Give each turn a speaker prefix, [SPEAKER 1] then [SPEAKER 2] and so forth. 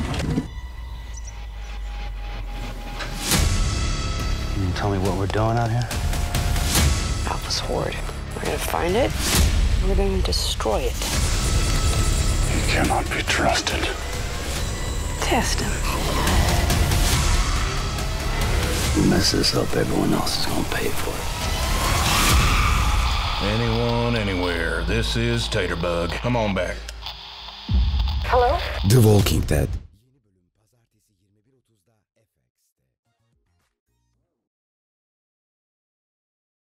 [SPEAKER 1] Can you tell me what we're doing out here?
[SPEAKER 2] Alpha's hoard. We're gonna find it. We're gonna destroy it.
[SPEAKER 1] He cannot be trusted.
[SPEAKER 2] Test him.
[SPEAKER 1] You mess this up, everyone else is gonna pay for it.
[SPEAKER 3] Anyone, anywhere. This is Taterbug. Come on back.
[SPEAKER 2] Hello?
[SPEAKER 4] The Walking Dead